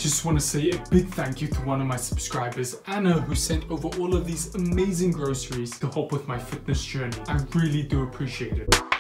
just want to say a big thank you to one of my subscribers, Anna, who sent over all of these amazing groceries to help with my fitness journey. I really do appreciate it.